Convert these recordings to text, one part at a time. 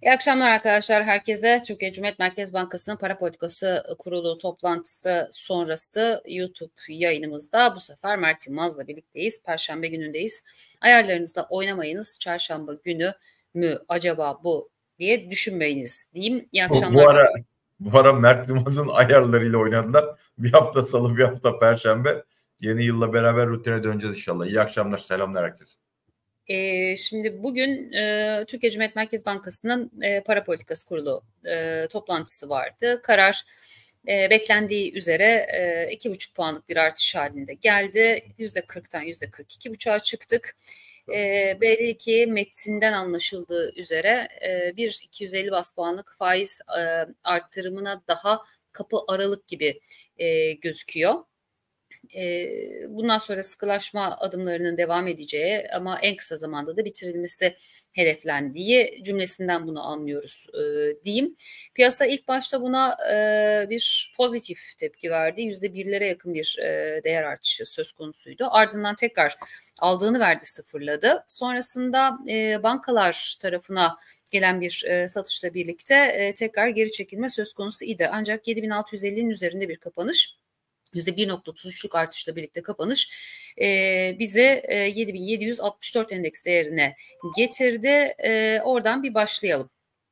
İyi akşamlar arkadaşlar herkese. Türkiye Cumhuriyet Merkez Bankası'nın Para Politikası Kurulu toplantısı sonrası YouTube yayınımızda bu sefer Mert Yılmaz'la birlikteyiz. Perşembe günündeyiz. Ayarlarınızda oynamayınız. Çarşamba günü mü acaba bu diye düşünmeyiniz diyeyim. İyi akşamlar. Bu ara Mert Yılmaz'ın ayarlarıyla oynadılar. Bir hafta salı, bir hafta perşembe. Yeni yılla beraber rutine döneceğiz inşallah. İyi akşamlar, selamlar herkese. Şimdi bugün Türkiye Cumhuriyet Merkez Bankası'nın Para Politikası Kurulu toplantısı vardı. Karar beklendiği üzere 2,5 puanlık bir artış halinde geldi. %40'tan %42,5'a çıktık. Belli ki metinden anlaşıldığı üzere bir 250 bas puanlık faiz artırımına daha kapı aralık gibi gözüküyor. Bundan sonra sıkılaşma adımlarının devam edeceği ama en kısa zamanda da bitirilmesi hedeflendiği cümlesinden bunu anlıyoruz diyeyim. Piyasa ilk başta buna bir pozitif tepki verdi. %1'lere yakın bir değer artışı söz konusuydu. Ardından tekrar aldığını verdi, sıfırladı. Sonrasında bankalar tarafına gelen bir satışla birlikte tekrar geri çekilme söz konusu idi. Ancak 7.650'nin üzerinde bir kapanış, %1.33'lük artışla birlikte kapanış bizi 7.764 endeks değerine getirdi. Oradan bir başlayalım.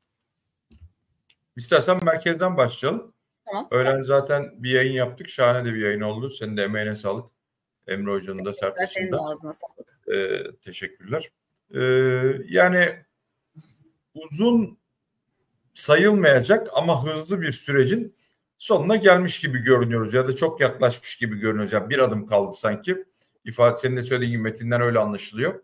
İstersen merkezden başlayalım. Tamam. Öğlen zaten bir yayın yaptık. Şahane de bir yayın oldu. Senin de emeğine sağlık. Emre Hoca'nın da Serpil'in de. Senin de ağzına sağlık. Teşekkürler. Yani uzun sayılmayacak ama hızlı bir sürecin sonuna gelmiş gibi görünüyoruz ya da çok yaklaşmış gibi görünüyoruz. Yani bir adım kaldı sanki. İfade senin de söylediğin gibi metinden öyle anlaşılıyor.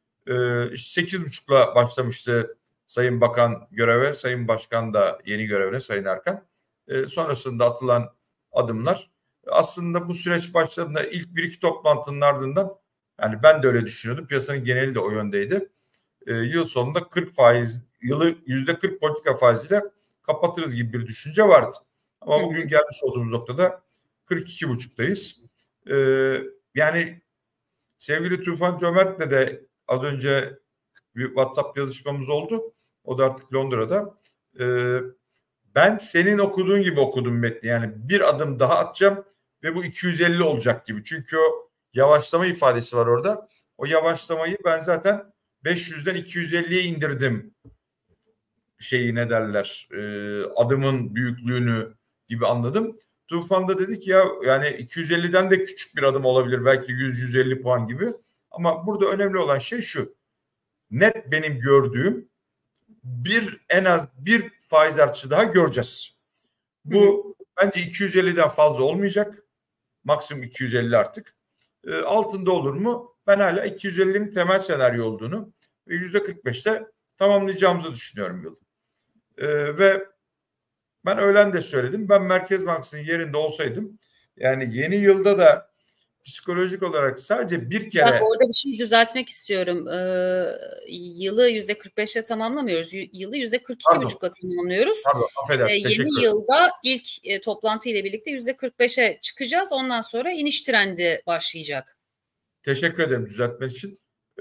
8.30'la başlamıştı Sayın Bakan göreve, Sayın Başkan da yeni görevine, Sayın Erkan. Sonrasında atılan adımlar. Aslında bu süreç başladığında ilk bir iki toplantının ardından, yani ben de öyle düşünüyordum. Piyasanın geneli de o yöndeydi. Yıl sonunda 40 faiz, yılı %40 politika faiziyle kapatırız gibi bir düşünce vardı. Ama bugün gelmiş olduğumuz noktada 42,5'tayız. Yani sevgili Tufan Cömert'le de az önce bir WhatsApp yazışmamız oldu. O da artık Londra'da. Ben senin okuduğun gibi okudum metni. Yani bir adım daha atacağım ve bu 250 olacak gibi. Çünkü o yavaşlama ifadesi var orada. O yavaşlamayı ben zaten 500'den 250'ye indirdim. Ne derler, adımın büyüklüğünü gibi anladım. Tufan da dedi ki ya yani 250'den de küçük bir adım olabilir. Belki 100-150 puan gibi. Ama burada önemli olan şey şu. Net benim gördüğüm en az bir faiz artışı daha göreceğiz. Bu bence 250'den fazla olmayacak. Maksimum 250 artık. Altında olur mu? Ben hala 250'nin temel senaryo olduğunu ve %45'te tamamlayacağımızı düşünüyorum yılı. Ve ben öğlen de söyledim. Ben Merkez Bankası'nın yerinde olsaydım, yani yeni yılda da psikolojik olarak sadece bir kere... Bak, orada bir şey düzeltmek istiyorum. Yılı %45'le tamamlamıyoruz. Yılı %42,5'la tamamlıyoruz. Pardon, affedersin. Yeni yılda ilk toplantı ile birlikte %45'e çıkacağız. Ondan sonra iniş trendi başlayacak. Teşekkür ederim düzeltmen için.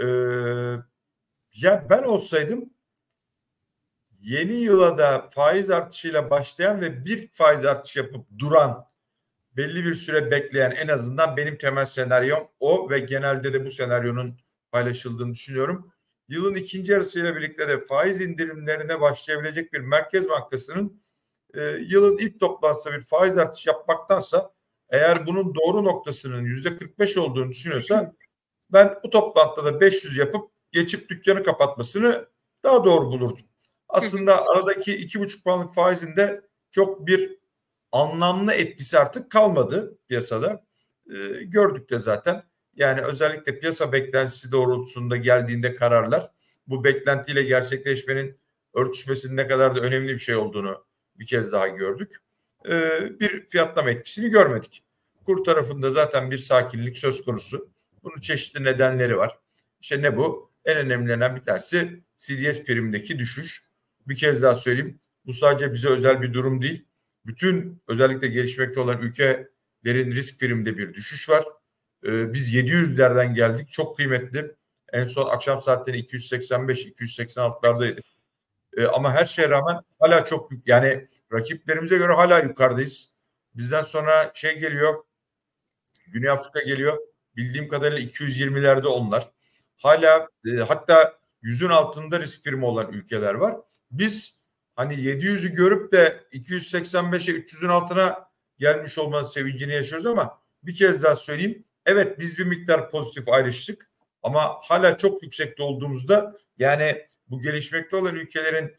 Ya ben olsaydım yeni yıla da faiz artışıyla başlayan ve bir faiz artışı yapıp duran, belli bir süre bekleyen, en azından benim temel senaryom o ve genelde de bu senaryonun paylaşıldığını düşünüyorum. Yılın ikinci yarısıyla birlikte de faiz indirimlerine başlayabilecek bir Merkez Bankası'nın yılın ilk toplantısında bir faiz artışı yapmaktansa, eğer bunun doğru noktasının %45 olduğunu düşünüyorsa, ben bu toplantıda da 500 yapıp geçip dükkanı kapatmasını daha doğru bulurdum. Aslında aradaki 2,5 puanlık faizinde çok bir anlamlı etkisi artık kalmadı piyasada. Gördük de zaten. Yani özellikle piyasa beklentisi doğrultusunda geldiğinde kararlar, bu beklentiyle gerçekleşmenin örtüşmesinin ne kadar da önemli bir şey olduğunu bir kez daha gördük. Bir fiyatlama etkisini görmedik. Kur tarafında zaten bir sakinlik söz konusu. Bunun çeşitli nedenleri var. İşte ne bu? En önemlilerinden bir tanesi CDS primindeki düşüş. Bir kez daha söyleyeyim. Bu sadece bize özel bir durum değil. Bütün özellikle gelişmekte olan ülkelerin risk priminde bir düşüş var. Biz 700'lerden geldik. Çok kıymetli. En son akşam saatleri 285-286'lardaydık. Ama her şeye rağmen hala çok, yani rakiplerimize göre hala yukarıdayız. Bizden sonra şey geliyor, Güney Afrika geliyor. Bildiğim kadarıyla 220'lerde onlar. Hala hatta 100'ün altında risk primi olan ülkeler var. Biz hani 700'ü görüp de 285'e 300'ün altına gelmiş olmanın sevincini yaşıyoruz ama bir kez daha söyleyeyim. Evet, biz bir miktar pozitif ayrıştık ama hala çok yüksekte olduğumuzda, yani bu gelişmekte olan ülkelerin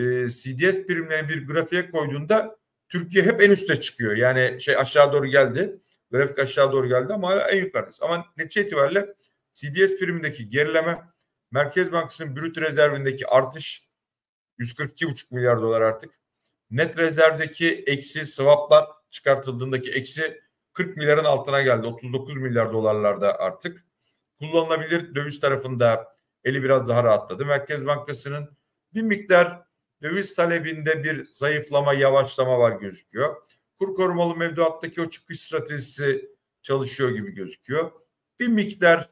CDS primlerini bir grafiğe koyduğunda Türkiye hep en üste çıkıyor. Yani aşağı doğru geldi. Grafik aşağı doğru geldi ama hala en yukarıdayız. Ama netice itibariyle CDS primindeki gerileme, Merkez Bankası'nın brüt rezervindeki artış 142,5 milyar dolar artık. Net rezervdeki eksi, swaplar çıkartıldığındaki eksi 40 milyarın altına geldi. 39 milyar dolarlarda artık. Kullanılabilir döviz tarafında eli biraz daha rahatladı. Merkez Bankası'nın bir miktar döviz talebinde bir zayıflama, yavaşlama var gözüküyor. Kur korumalı mevduattaki o çıkış stratejisi çalışıyor gibi gözüküyor. Bir miktar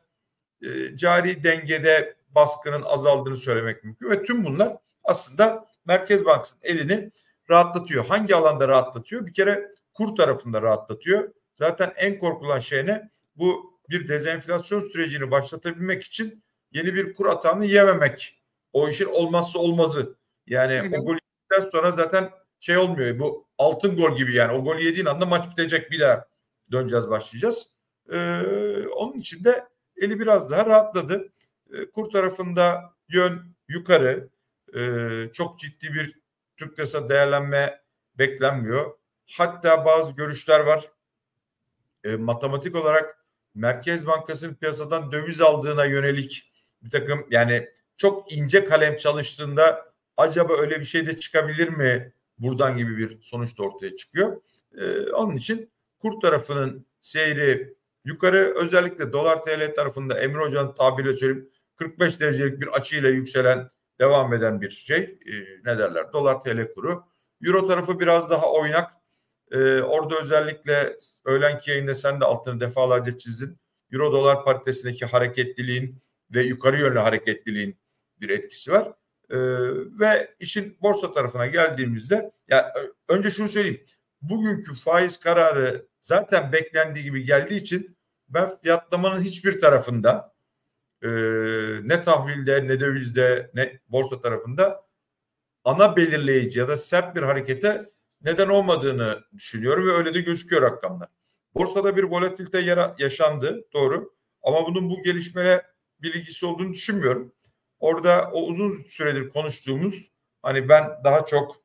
cari dengede baskının azaldığını söylemek mümkün ve tüm bunlar aslında Merkez Bankası'nın elini rahatlatıyor. Hangi alanda rahatlatıyor? Bir kere kur tarafında rahatlatıyor. Zaten en korkulan şey ne? Bu bir dezenflasyon sürecini başlatabilmek için yeni bir kur atağını yememek. O işin olmazsa olmazı. Yani o gol yedikten sonra zaten olmuyor. Bu altın gol gibi yani. O golü yediğin anda maç bitecek, bir daha döneceğiz, başlayacağız. Onun için de eli biraz daha rahatladı. Kur tarafında yön yukarı. Çok ciddi bir Türk lirası değerlenme beklenmiyor. Hatta bazı görüşler var. Matematik olarak Merkez Bankası'nın piyasadan döviz aldığına yönelik bir takım, yani çok ince kalem çalıştığında acaba öyle bir şey de çıkabilir mi buradan gibi bir sonuç da ortaya çıkıyor. Onun için kur tarafının seyri yukarı, özellikle dolar TL tarafında Emre Hoca'nın tabiriyle söyleyeyim 45 derecelik bir açıyla yükselen, devam eden bir ne derler, dolar TL kuru. Euro tarafı biraz daha oynak. Orada özellikle öğlenki yayında sen de altını defalarca çizdin. Euro dolar paritesindeki hareketliliğin ve yukarı yönlü hareketliliğin bir etkisi var. Ve işin borsa tarafına geldiğimizde, ya önce şunu söyleyeyim. Bugünkü faiz kararı zaten beklendiği gibi geldiği için ben fiyatlamanın hiçbir tarafında, ne tahvilde, ne dövizde, ne borsa tarafında ana belirleyici ya da sert bir harekete neden olmadığını düşünüyorum ve öyle de gözüküyor rakamlar. Borsada bir volatilite yaşandı, doğru, ama bunun bu gelişmeye bir ilgisi olduğunu düşünmüyorum. Orada o uzun süredir konuştuğumuz, hani ben daha çok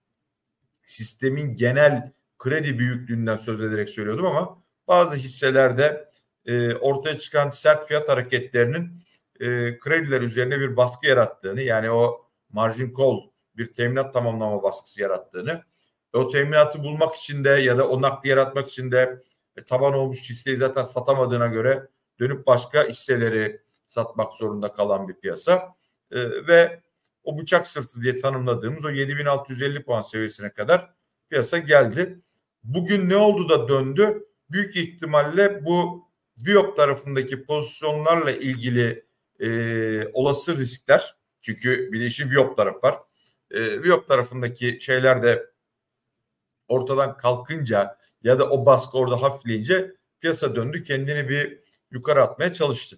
sistemin genel kredi büyüklüğünden söz ederek söylüyordum ama bazı hisselerde ortaya çıkan sert fiyat hareketlerinin krediler üzerine bir baskı yarattığını, yani o margin call, bir teminat tamamlama baskısı yarattığını, o teminatı bulmak için de ya da o nakli yaratmak için de taban olmuş hisseyi zaten satamadığına göre dönüp başka hisseleri satmak zorunda kalan bir piyasa ve o bıçak sırtı diye tanımladığımız o 7.650 puan seviyesine kadar piyasa geldi. Bugün ne oldu da döndü? Büyük ihtimalle bu Viyop tarafındaki pozisyonlarla ilgili olası riskler, çünkü bir de işin Viyop tarafı var. Viyop tarafındaki şeyler de ortadan kalkınca ya da o baskı orada hafifleyince piyasa döndü, kendini bir yukarı atmaya çalıştı.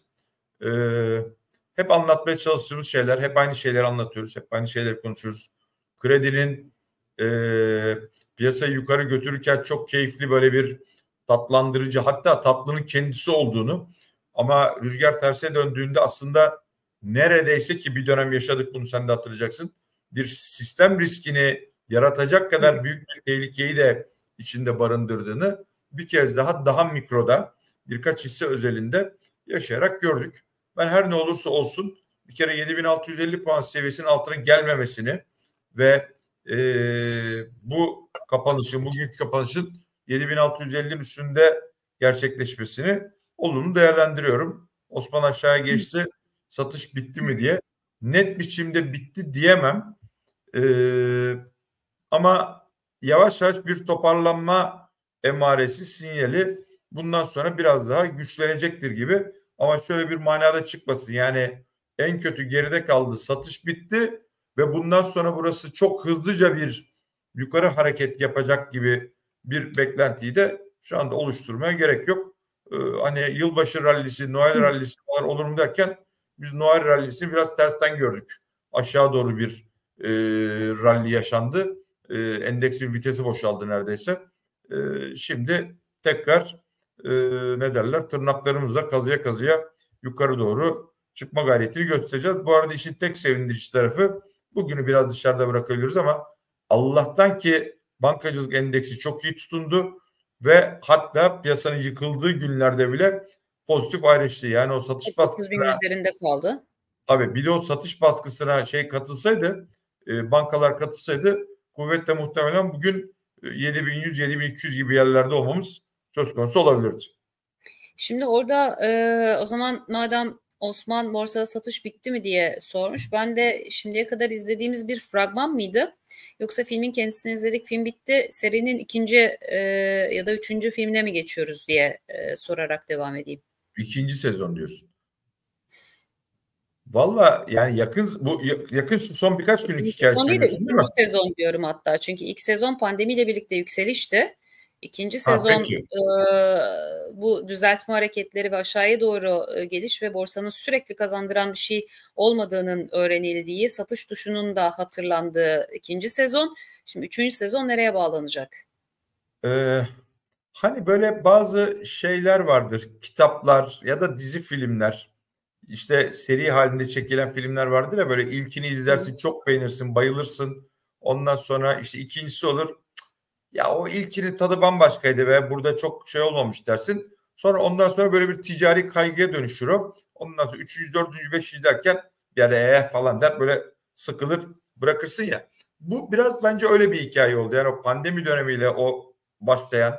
Hep anlatmaya çalıştığımız şeyler, hep aynı şeyleri anlatıyoruz, hep aynı şeyleri konuşuyoruz. Kredinin piyasayı yukarı götürürken çok keyifli, böyle bir tatlandırıcı, hatta tatlının kendisi olduğunu, ama rüzgar terse döndüğünde aslında neredeyse, ki bir dönem yaşadık bunu, sen de hatırlayacaksın, bir sistem riskini yaratacak kadar büyük bir tehlikeyi de içinde barındırdığını bir kez daha mikroda birkaç hisse özelinde yaşayarak gördük. Ben her ne olursa olsun bir kere 7.650 puan seviyesinin altına gelmemesini ve bu kapanışın, bugünkü kapanışın 7.650'nin üstünde gerçekleşmesini olumlu değerlendiriyorum. Osman aşağıya geçti, satış bitti mi diye. Net biçimde bitti diyemem. Ama yavaş yavaş bir toparlanma emaresi, sinyali bundan sonra biraz daha güçlenecektir gibi. Ama şöyle bir manada çıkmasın, yani en kötü geride kaldı, satış bitti, ve bundan sonra burası çok hızlıca bir yukarı hareket yapacak gibi bir beklentiyi de şu anda oluşturmaya gerek yok. Hani yılbaşı rallisi, Noel rallisi falan olur mu derken biz Noel rallisi biraz tersten gördük. Aşağı doğru bir rally yaşandı. Endeksin vitesi boşaldı neredeyse. Şimdi tekrar ne derler, tırnaklarımızla kazıya kazıya yukarı doğru çıkma gayretini göstereceğiz. Bu arada işin tek sevindirici tarafı, bugünü biraz dışarıda bırakabiliriz ama Allah'tan ki bankacılık endeksi çok iyi tutundu ve hatta piyasanın yıkıldığı günlerde bile pozitif ayrıştı. Yani o satış 9 bin baskısına, üzerinde kaldı. tabii bir de o satış baskısına katılsaydı, bankalar katılsaydı kuvvetle muhtemelen bugün 7100, 7200 gibi yerlerde olmamız söz konusu olabilirdi. Şimdi orada o zaman madem Osman borsada satış bitti mi diye sormuş. Ben de şimdiye kadar izlediğimiz bir fragman mıydı? Yoksa filmin kendisini izledik, film bitti, serinin ikinci ya da üçüncü filmine mi geçiyoruz diye sorarak devam edeyim. İkinci sezon diyorsun. Valla yani yakın şu son birkaç günlük hikaye Sezon değil de söylüyorsun değil üçüncü mi? sezon diyorum hatta. Çünkü ilk sezon pandemiyle birlikte yükselişti. İkinci Ha, sezon peki. bu düzeltme hareketleri ve aşağıya doğru geliş ve borsanın sürekli kazandıran bir şey olmadığının öğrenildiği, satış tuşunun da hatırlandığı ikinci sezon. Şimdi üçüncü sezon nereye bağlanacak? Ee, Hani böyle bazı şeyler vardır. Kitaplar ya da dizi filmler. İşte seri halinde çekilen filmler vardır ya, böyle ilkini izlersin, çok beğenirsin, bayılırsın. Ondan sonra işte ikincisi olur. Ya o ilkinin tadı bambaşkaydı ve burada çok şey olmamış dersin. Sonra ondan sonra böyle bir ticari kaygıya dönüşür o. Ondan sonra üçüncü, dördüncü, beşinci derken bir ara falan der, böyle sıkılır bırakırsın ya. Bu biraz bence öyle bir hikaye oldu. Yani o pandemi dönemiyle o başlayan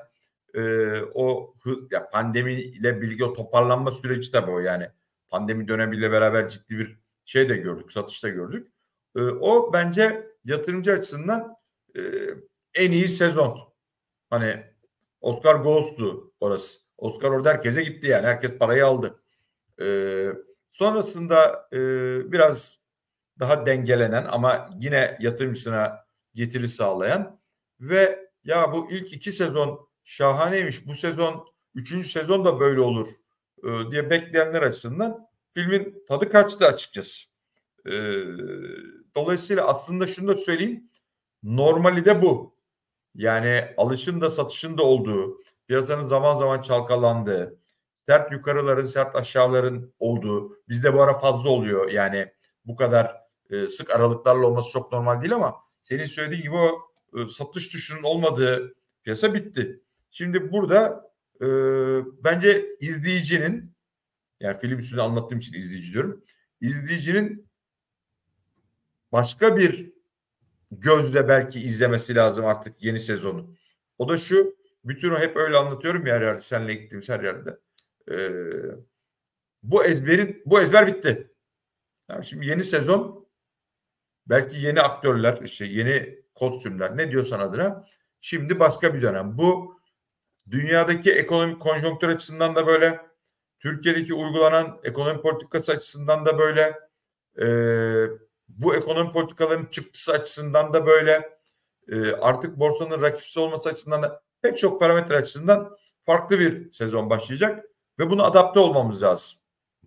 ya pandemiyle birlikte o toparlanma süreci tabii o yani. Pandemi dönemiyle beraber ciddi bir şey de gördük, satış da gördük. O bence yatırımcı açısından e, en iyi sezon. Hani Oscar Ghost'tu orası. Oscar orada herkese gitti yani. Herkes parayı aldı. Ee, Sonrasında biraz daha dengelenen ama yine yatırımcısına getiri sağlayan ve ya bu ilk iki sezon şahaneymiş, bu sezon üçüncü sezon da böyle olur diye bekleyenler açısından filmin tadı kaçtı açıkçası. Ee, Dolayısıyla aslında şunu da söyleyeyim, normali de bu. Yani alışın da satışın da olduğu, piyasanın zaman zaman çalkalandığı, sert yukarıların, sert aşağıların olduğu, bizde bu ara fazla oluyor. Yani bu kadar sık aralıklarla olması çok normal değil ama senin söylediğin gibi o satış tuşunun olmadığı piyasa bitti. Şimdi burada bence izleyicinin, yani film üstünde anlattığım için izleyici diyorum, izleyicinin başka bir gözle belki izlemesi lazım artık yeni sezonu. O da şu, bütün o hep öyle anlatıyorum ya her yerde, seninle gittiğimiz her yerde. Ee, bu ezber bitti. Yani şimdi yeni sezon, belki yeni aktörler, işte yeni kostümler, ne diyorsan adına, şimdi başka bir dönem. Bu dünyadaki ekonomik konjonktür açısından da böyle, Türkiye'deki uygulanan ekonomi politikası açısından da böyle, bu ekonomi politikalarının çıktısı açısından da böyle, artık borsanın rakipsiz olması açısından da pek çok parametre açısından farklı bir sezon başlayacak ve buna adapte olmamız lazım.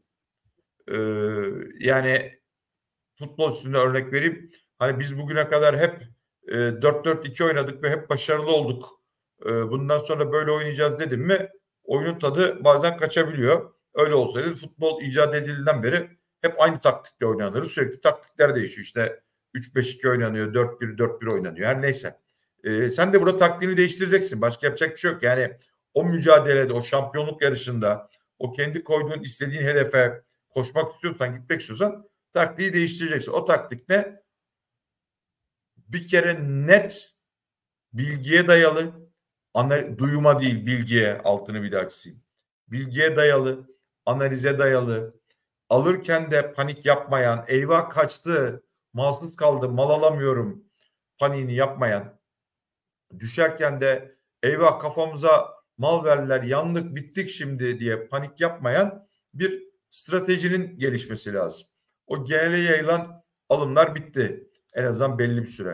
Yani futbol üstünde örnek vereyim. Hani biz bugüne kadar hep 4-4-2 oynadık ve hep başarılı olduk. Bundan sonra böyle oynayacağız dedim mi oyunun tadı bazen kaçabiliyor. Öyle olsaydı futbol icat edildiğinden beri hep aynı taktikle oynanır. Sürekli taktikler değişiyor. İşte 3-5-2 oynanıyor, 4-1-4-1 oynanıyor. Her neyse. Sen de burada taktiğini değiştireceksin. Başka yapacak bir şey yok. Yani o mücadelede, o şampiyonluk yarışında, o kendi koyduğun, istediğin hedefe koşmak istiyorsan, gitmek istiyorsan taktiği değiştireceksin. O taktik ne? Bir kere net bilgiye dayalı, duyuma değil bilgiye, altını bir daha çizeyim. Bilgiye dayalı, analize dayalı, alırken de panik yapmayan, eyvah kaçtı, malsız kaldı, mal alamıyorum paniğini yapmayan, düşerken de eyvah kafamıza mal verdiler, yandık, bittik şimdi diye panik yapmayan bir stratejinin gelişmesi lazım. O genele yayılan alımlar bitti. En azından belli bir süre.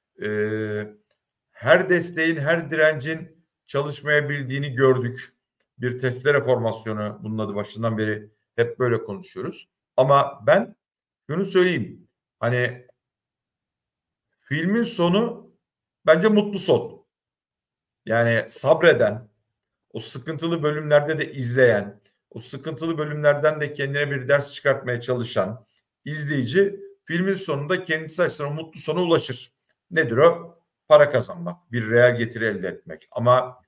Her desteğin, her direncin çalışmayabildiğini gördük. Bir testere formasyonu, bunun adı, başından beri hep böyle konuşuyoruz. Ama ben şunu söyleyeyim. Hani filmin sonu bence mutlu son. Yani sabreden, o sıkıntılı bölümlerde de izleyen, o sıkıntılı bölümlerden de kendine bir ders çıkartmaya çalışan izleyici filmin sonunda kendisi açısından mutlu sona ulaşır. Nedir o? Para kazanmak, bir reel getiri elde etmek. Ama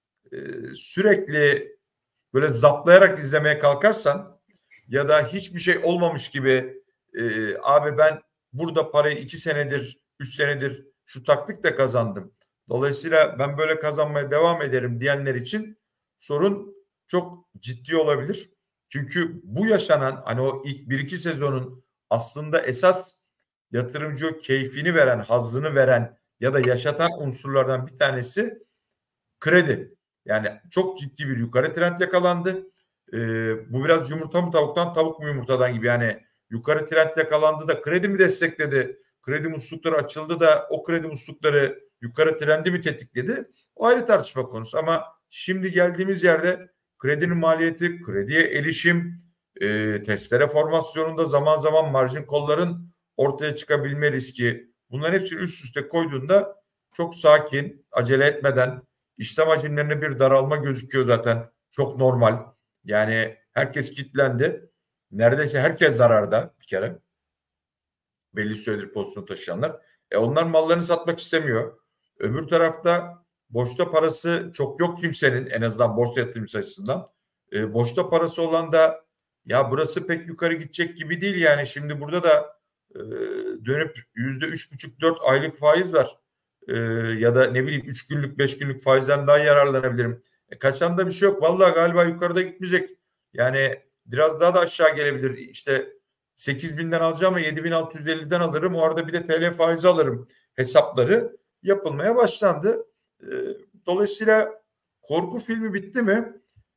sürekli böyle zaplayarak izlemeye kalkarsan ya da hiçbir şey olmamış gibi abi ben burada parayı 2 senedir, 3 senedir şu taktikle kazandım. Dolayısıyla ben böyle kazanmaya devam ederim diyenler için sorun çok ciddi olabilir. Çünkü bu yaşanan, hani o ilk 1-2 sezonun aslında esas yatırımcı keyfini veren, hazzını veren ya da yaşatan unsurlardan bir tanesi kredi. Yani çok ciddi bir yukarı trend yakalandı. Bu biraz yumurta mı tavuktan, tavuk mu yumurtadan gibi. Yani yukarı trend yakalandı da kredi mi destekledi? Kredi muslukları açıldı da o kredi muslukları yukarı trendi mi tetikledi? O ayrı tartışma konusu. Ama şimdi geldiğimiz yerde kredinin maliyeti, krediye erişim, testere formasyonunda zaman zaman marjin kolların ortaya çıkabilme riski, bunların hepsini üst üste koyduğunda çok sakin, acele etmeden, İşlem hacimlerinde bir daralma gözüküyor zaten. Çok normal. Yani herkes kilitlendi. Neredeyse herkes zararda bir kere. Belli süredir pozisyon taşıyanlar. Onlar mallarını satmak istemiyor. Öbür tarafta boşta parası çok yok kimsenin, en azından borsa yatırımcısı açısından. Boşta parası olan da ya burası pek yukarı gidecek gibi değil yani. Şimdi burada da dönüp %3,5-4 aylık faiz var. Ya da ne bileyim 3 günlük 5 günlük faizden daha yararlanabilirim. Kaçan da bir şey yok. Vallahi galiba yukarıda gitmeyecek. Yani biraz daha da aşağı gelebilir. İşte 8.000'den alacağım ama 7.650'den alırım. O arada bir de TL faizi alırım hesapları yapılmaya başlandı. Dolayısıyla korku filmi bitti mi?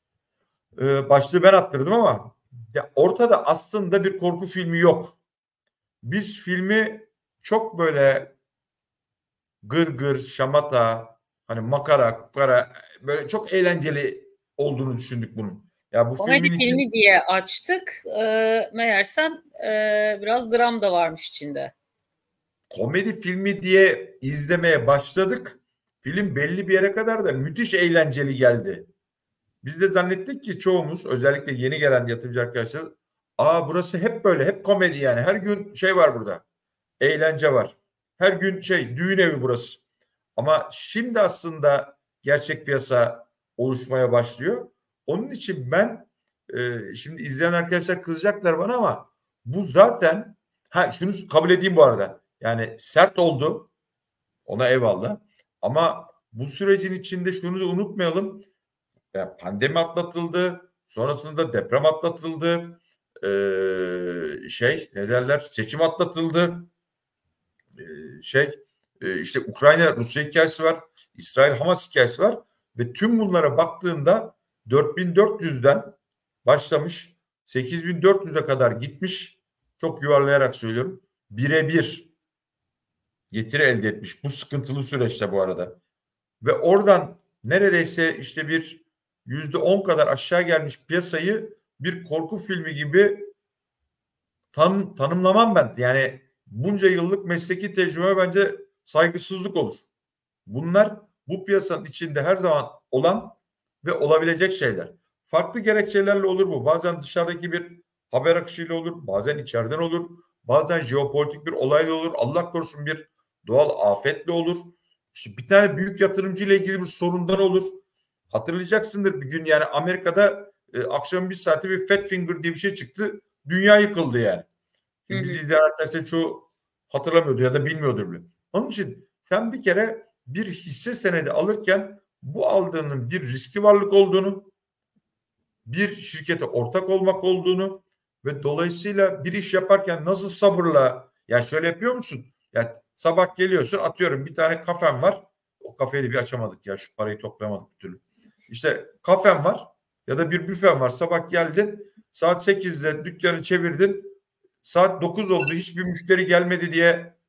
Başlığı ben attırdım ama ya ortada aslında bir korku filmi yok. Biz filmi çok böyle gır şamata, hani makara, kukara, böyle çok eğlenceli olduğunu düşündük bunun. Ya bu Komedi filmin filmi için diye açtık. Meğersem biraz dram da varmış içinde. komedi filmi diye izlemeye başladık. Film belli bir yere kadar da müthiş eğlenceli geldi. Biz de zannettik ki çoğumuz, özellikle yeni gelen yatırımcı arkadaşlar, burası hep böyle, hep komedi yani. Her gün şey var burada. Eğlence var. Her gün düğün evi burası. Ama şimdi aslında gerçek piyasa oluşmaya başlıyor. Onun için ben şimdi izleyen arkadaşlar kızacaklar bana ama bu zaten, şunu kabul edeyim bu arada. Yani sert oldu. Ona eyvallah. Ama bu sürecin içinde şunu da unutmayalım. Yani pandemi atlatıldı. Sonrasında deprem atlatıldı. Ne derler? Seçim atlatıldı. İşte Ukrayna Rusya hikayesi var. İsrail Hamas hikayesi var ve tüm bunlara baktığında 4.400'den başlamış 8.400'e kadar gitmiş. Çok yuvarlayarak söylüyorum. Birebir getiri elde etmiş bu sıkıntılı süreçte bu arada. Ve oradan neredeyse işte bir %10 kadar aşağı gelmiş piyasayı bir korku filmi gibi tanımlamam ben. Yani bunca yıllık mesleki tecrübe bence saygısızlık olur. Bunlar bu piyasanın içinde her zaman olan ve olabilecek şeyler. Farklı gerekçelerle olur bu. Bazen dışarıdaki bir haber akışıyla olur, bazen içeriden olur, bazen jeopolitik bir olayla olur, Allah korusun bir doğal afetle olur. İşte bir tane büyük yatırımcı ile ilgili bir sorundan olur. Hatırlayacaksındır bir gün, yani Amerika'da akşam bir saate bir Fat Finger diye bir şey çıktı. Dünya yıkıldı yani. Şimdi bizi izleyen arkadaşlar çoğu hatırlamıyordu ya da bilmiyordur bile. Onun için sen bir kere bir hisse senedi alırken bu aldığının bir riskli varlık olduğunu, bir şirkete ortak olmak olduğunu ve dolayısıyla bir iş yaparken nasıl sabırla, yani şöyle yapıyor musun? Yani sabah geliyorsun, atıyorum bir tane kafem var. O kafeyi de bir açamadık ya, şu parayı toplayamadık bir türlü. İşte kafem var ya da bir büfen var. Sabah geldin, saat 8'de dükkanı çevirdin. Saat 9 oldu, hiçbir müşteri gelmedi diye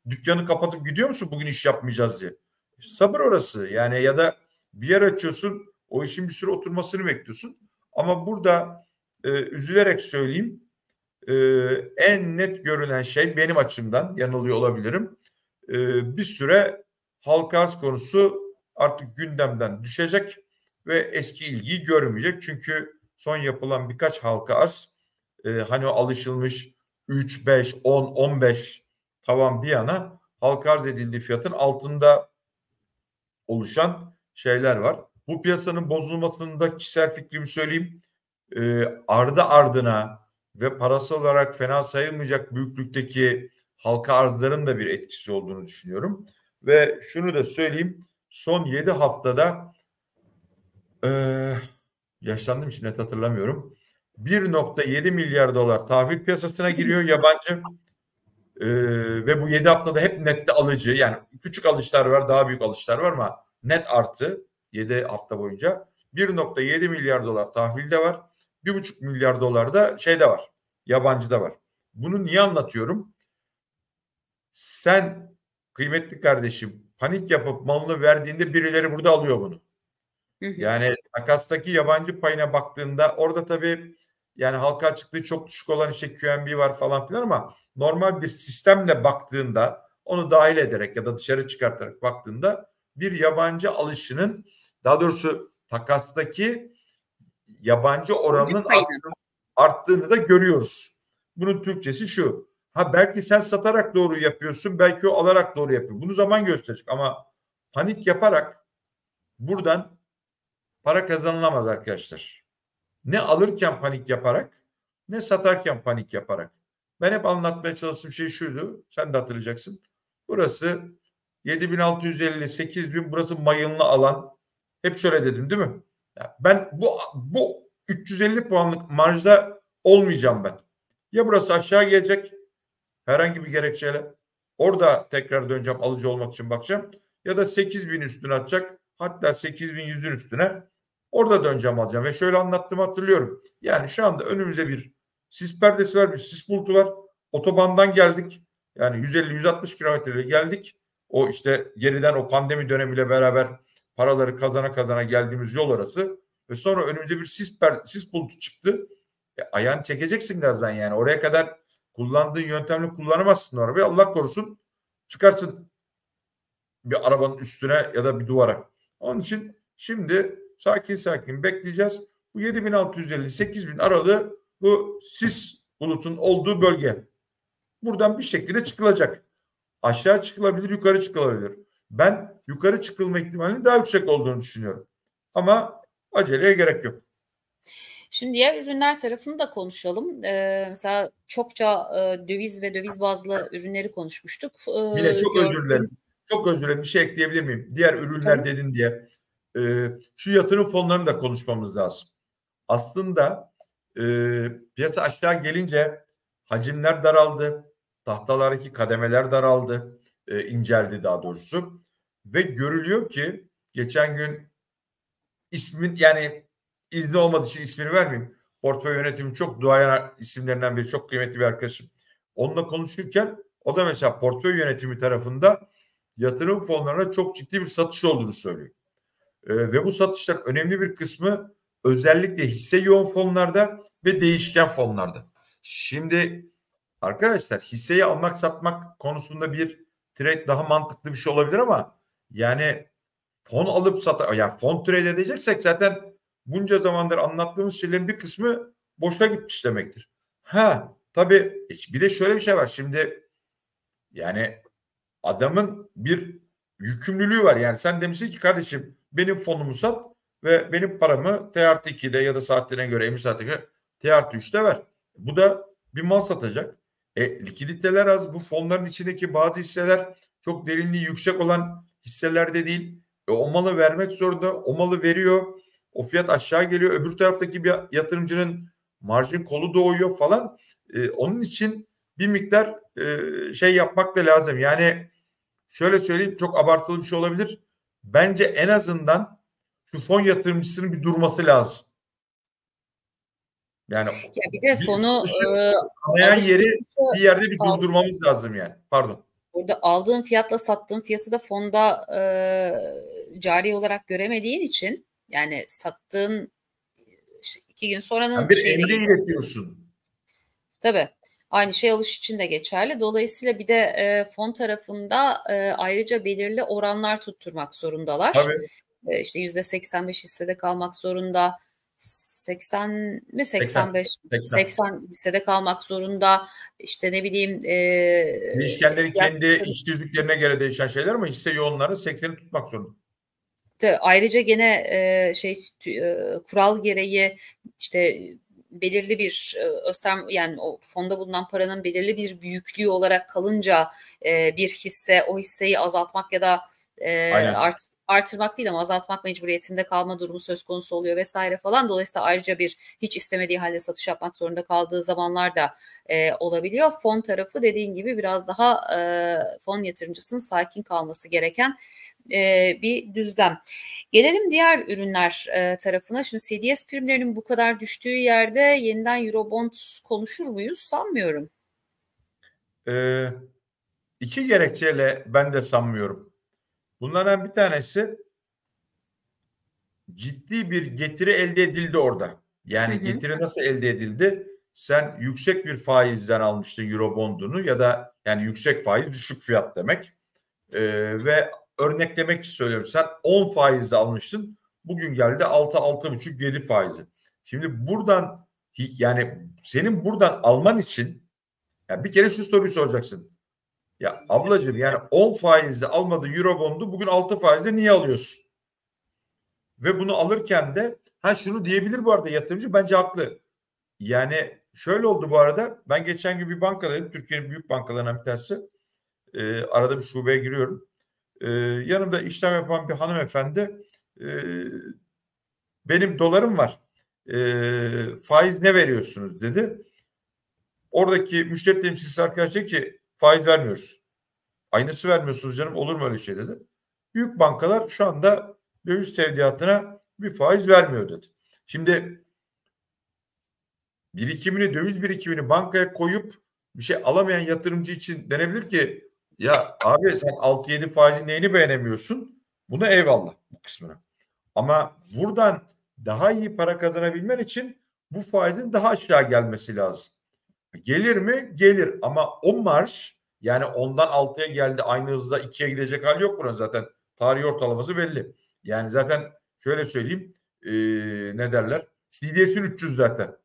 dükkanı kapatıp gidiyor musun bugün iş yapmayacağız diye? Sabır orası yani, ya da bir yer açıyorsun, o işin bir süre oturmasını bekliyorsun. Ama burada üzülerek söyleyeyim, en net görülen şey benim açımdan, yanılıyor olabilirim, bir süre halka arz konusu artık gündemden düşecek ve eski ilgiyi görmeyecek. Çünkü son yapılan birkaç halka arz, hani o alışılmış 3, 5, 10, 15 tavan bir yana, halka arz edildiği fiyatın altında oluşan şeyler var. Bu piyasanın bozulmasında kişisel fikrimi söyleyeyim. Ardı ardına ve parasal olarak fena sayılmayacak büyüklükteki halka arzların da bir etkisi olduğunu düşünüyorum. Ve şunu da söyleyeyim. Son 7 haftada yaşlandım için net hatırlamıyorum. 1,7 milyar dolar tahvil piyasasına giriyor yabancı. Ve bu 7 haftada hep nette alıcı. Yani küçük alışlar var, daha büyük alışlar var ama net artı 7 hafta boyunca 1,7 milyar dolar tahvilde var. 1,5 milyar dolar da şeyde var. Yabancıda var. Bunu niye anlatıyorum? Sen kıymetli kardeşim panik yapıp malını verdiğinde birileri burada alıyor bunu. Yani takastaki yabancı payına baktığında orada tabii yani halka açıklığı çok düşük olan işte QNB var falan filan, ama normal bir sistemle baktığında, onu dahil ederek ya da dışarı çıkartarak baktığında bir yabancı alışının, daha doğrusu takastaki yabancı oranının arttığını da görüyoruz. Bunun Türkçesi şu: ha belki sen satarak doğru yapıyorsun, belki o alarak doğru yapıyor. Bunu zaman gösterecek, ama panik yaparak buradan para kazanılamaz arkadaşlar. Ne alırken panik yaparak, ne satarken panik yaparak. Ben hep anlatmaya çalıştığım şey şuydu. Sen de hatırlayacaksın. Burası 7.650, 8.000, burası mayınlı alan. Hep şöyle dedim değil mi? Ya ben bu 350 puanlık marjda olmayacağım ben. Ya burası aşağı gelecek herhangi bir gerekçeyle. Orada tekrar döneceğim, alıcı olmak için bakacağım. Ya da 8.000 üstüne atacak. Hatta 8.100'ün üstüne. Orada döneceğim, alacağım. Ve şöyle anlattığımı hatırlıyorum. Yani şu anda önümüzde bir sis perdesi var, bir sis bulutu var. Otobandan geldik. Yani 150-160 kilometrede geldik. O işte geriden o pandemi dönemiyle beraber paraları kazana kazana geldiğimiz yol orası. Ve sonra önümüzde bir sis bulutu çıktı. Ayağını çekeceksin gazdan yani. Oraya kadar kullandığın yöntemle kullanamazsın o arabayı. Allah korusun çıkarsın bir arabanın üstüne ya da bir duvara. Onun için şimdi sakin sakin bekleyeceğiz. Bu 7.650-8.000 aralığı bu sis bulutun olduğu bölge. Buradan bir şekilde çıkılacak. Aşağı çıkılabilir, yukarı çıkılabilir. Ben yukarı çıkılma ihtimalinin daha yüksek olduğunu düşünüyorum. Ama aceleye gerek yok. Şimdi diğer ürünler tarafını da konuşalım. Mesela çokça döviz ve döviz bazlı ürünleri konuşmuştuk. Yine çok özür dilerim. Çok özür dilerim. Bir şey ekleyebilir miyim? Diğer ürünler dedin diye. Şu yatırım fonlarını da konuşmamız lazım. Aslında piyasa aşağı gelince hacimler daraldı. Tahtalardaki kademeler daraldı. İnceldi daha doğrusu. Ve görülüyor ki geçen gün ismin, yani izni olmadığı için ismini vermeyeyim. Portföy yönetimi çok duayen isimlerinden biri, çok kıymetli bir arkadaşım. Onunla konuşurken o da mesela portföy yönetimi tarafında yatırım fonlarına çok ciddi bir satış olduğunu söylüyor. Ve bu satışlar önemli bir kısmı özellikle hisse yoğun fonlarda ve değişken fonlarda. Şimdi arkadaşlar, hisseyi almak satmak konusunda bir trade daha mantıklı bir şey olabilir, ama yani fon alıp yani fon trade edeceksek zaten bunca zamandır anlattığımız şeylerin bir kısmı boşa gitmiş demektir. Ha tabii bir de şöyle bir şey var. Şimdi yani adamın bir yükümlülüğü var. Yani sen demişsin ki kardeşim benim fonumu sat ve benim paramı T+2'de ya da saatine göre, emir saatine göre T+3'te ver. Bu da bir mal satacak. Likiditeler az. Bu fonların içindeki bazı hisseler çok derinliği yüksek olan hisseler de değil. O malı vermek zorunda. O malı veriyor. O fiyat aşağı geliyor. Öbür taraftaki bir yatırımcının marjin kolu doğuyor falan. Onun için bir miktar şey yapmak da lazım. Yani şöyle söyleyeyim, çok abartılı bir şey olabilir. Bence en azından şu fon yatırımcısının bir durması lazım. Yani ya bir de fonu kanayan yeri bir yerde bir kaldı. durdurmamız lazım yani. Pardon. Orada aldığın fiyatla sattığın fiyatı da fonda cari olarak göremediğin için, yani sattığın işte 2 gün sonranın Bir şeyi de emri geliyor. iletiyorsun. Tabii. Aynı şey alış için de geçerli. Dolayısıyla bir de fon tarafında ayrıca belirli oranlar tutturmak zorundalar. Tabii. İşte %85 hissede kalmak zorunda. 80 mi 80. 85 80. 80 hissede kalmak zorunda. İşte ne bileyim Değişkenlerin fiyat kendi iç tüzüklerine göre değişen şeyler ama hisse yoğunları 80'i tutmak zorunda. ayrıca gene kural gereği işte belirli bir yani o fonda bulunan paranın belirli bir büyüklüğü olarak kalınca bir hisse, o hisseyi azaltmak ya da artırmak değil ama azaltmak mecburiyetinde kalma durumu söz konusu oluyor vesaire falan. Dolayısıyla ayrıca bir hiç istemediği halde satış yapmak zorunda kaldığı zamanlar da olabiliyor. Fon tarafı dediğin gibi biraz daha fon yatırımcısının sakin kalması gereken bir düzlem. Gelelim diğer ürünler tarafına. Şimdi CDS primlerinin bu kadar düştüğü yerde yeniden Eurobond konuşur muyuz? Sanmıyorum. İki gerekçeyle ben de sanmıyorum. Bunlardan bir tanesi, ciddi bir getiri elde edildi orada. Yani getiri nasıl elde edildi? Sen yüksek bir faizden almıştın Eurobond'unu ya da yani yüksek faiz düşük fiyat demek. Ve örneklemek için söylüyorum. Sen 10 faizle almıştın. Bugün geldi 6, 6,5, 7 faizi. Şimdi buradan, yani senin buradan alman için ya bir kere şu soruyu soracaksın. Ya ablacığım, yani 10 faizle almadığın Eurobond'u bugün 6 faizle niye alıyorsun? Ve bunu alırken de şunu diyebilir bu arada yatırımcı, bence haklı. Yani şöyle oldu bu arada. Ben geçen gün bir bankadaydım. Türkiye'nin büyük bankalarından bir tanesi. Arada bir şubeye giriyorum. Yanımda işlem yapan bir hanımefendi, benim dolarım var. Faiz ne veriyorsunuz dedi. Oradaki müşteri temsilcisi arkadaş dedi ki faiz vermiyoruz. Ay nasıl vermiyorsunuz canım, olur mu öyle şey dedi. Büyük bankalar şu anda döviz tevdiatına bir faiz vermiyor dedi. Şimdi döviz birikimini bankaya koyup bir şey alamayan yatırımcı için denebilir ki ya abi sen 6-7 faizin neyini beğenemiyorsun? Buna eyvallah, bu kısmına. Ama buradan daha iyi para kazanabilmen için bu faizin daha aşağı gelmesi lazım. Gelir mi? Gelir. Ama o marj, yani ondan 6'ya geldi aynı hızda 2'ye gidecek hali yok buna zaten. Tarihi ortalaması belli. Yani zaten şöyle söyleyeyim, ne derler? CDS'in 300 zaten.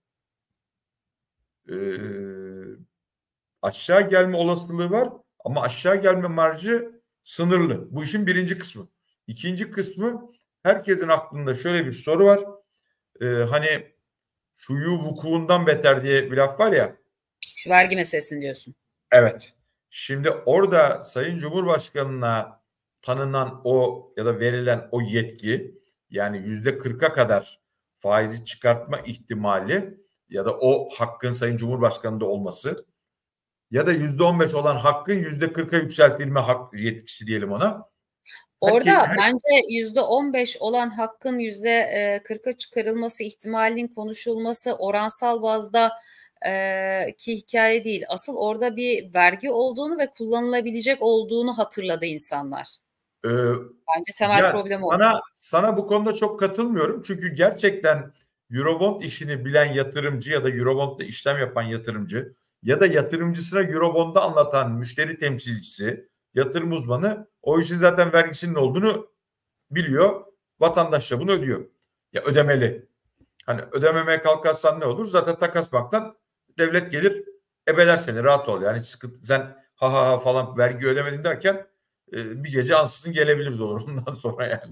Aşağı gelme olasılığı var ama aşağı gelme marjı sınırlı. Bu işin birinci kısmı. İkinci kısmı, herkesin aklında şöyle bir soru var. Hani şuyu vukuundan beter diye bir laf var ya. Şu vergi meselesini diyorsun. Evet. Şimdi orada Sayın Cumhurbaşkanı'na tanınan o ya da verilen o yetki, yani %40'a kadar faizi çıkartma ihtimali ya da o hakkın Sayın Cumhurbaşkanı'nda olması ya da %15 olan hakkın %40'a yükseltilme yetkisi diyelim ona. Orada bence %15 olan hakkın %40'a çıkarılması ihtimalinin konuşulması oransal bazda ki hikaye değil. Asıl orada bir vergi olduğunu ve kullanılabilecek olduğunu hatırladı insanlar. Bence temel problem o. Sana bu konuda çok katılmıyorum. Çünkü gerçekten Eurobond işini bilen yatırımcı ya da Eurobond'da işlem yapan yatırımcı ya da yatırımcısına Eurobond'da anlatan müşteri temsilcisi, yatırım uzmanı o işin zaten vergisinin olduğunu biliyor. Vatandaş da bunu ödüyor. Ya ödemeli. Hani ödememeye kalkarsan ne olur? Zaten takas banktan devlet gelir ebeler seni, rahat ol. Yani hiç sıkıntı, sen ha falan vergi ödemedin derken bir gece ansızın gelebiliriz olur ondan sonra yani.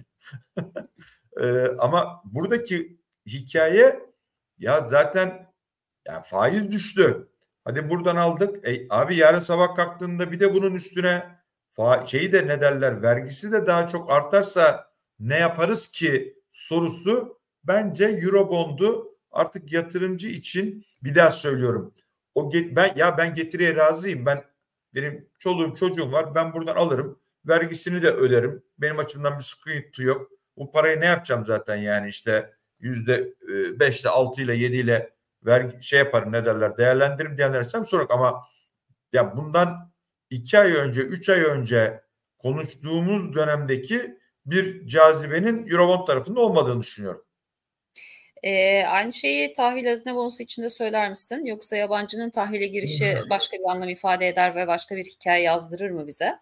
Ama buradaki hikaye, ya zaten ya faiz düştü. Hadi buradan aldık. Abi yarın sabah kalktığında bir de bunun üstüne şeyi de ne derler, vergisi de daha çok artarsa ne yaparız ki sorusu bence Eurobond'u artık yatırımcı için, bir daha söylüyorum. Ben getiriye razıyım. Benim çoluğum çocuğum var. Ben buradan alırım. Vergisini de öderim. Benim açımdan bir sıkıntı yok. Bu parayı ne yapacağım zaten, yani işte %5'le 6 ile 7 ile vergi yaparım, ne derler, değerlendiririm diyenler sorun, ama ya bundan 2 ay önce, 3 ay önce konuştuğumuz dönemdeki bir cazibenin Eurobond tarafında olmadığını düşünüyorum. Aynı şeyi tahvil hazine bonosu için de söyler misin? Yoksa yabancının tahvile girişi başka bir anlam ifade eder ve başka bir hikaye yazdırır mı bize?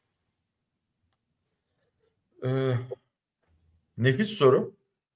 Nefis soru.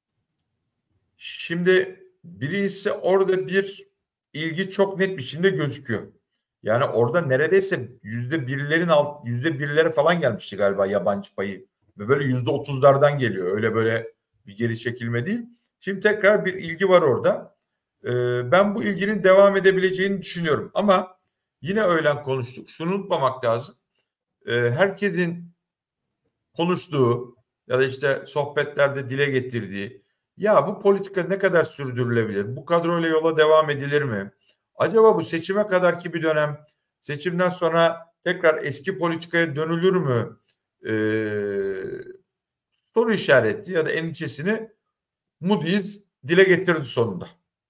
Şimdi birincisi orada bir ilgi çok net biçimde gözüküyor. Yani orada neredeyse %1'lere falan gelmişti galiba yabancı payı. Ve böyle %30'lardan geliyor. Öyle böyle bir geri çekilme değil. Şimdi tekrar bir ilgi var orada. Ben bu ilginin devam edebileceğini düşünüyorum. Ama yine öğlen konuştuk. Şunu unutmamak lazım. Herkesin konuştuğu ya da işte sohbetlerde dile getirdiği, ya bu politika ne kadar sürdürülebilir? Bu kadroyla yola devam edilir mi? Acaba bu seçime kadarki bir dönem, seçimden sonra tekrar eski politikaya dönülür mü? Soru işareti ya da endişesini Moody's dile getirdi sonunda.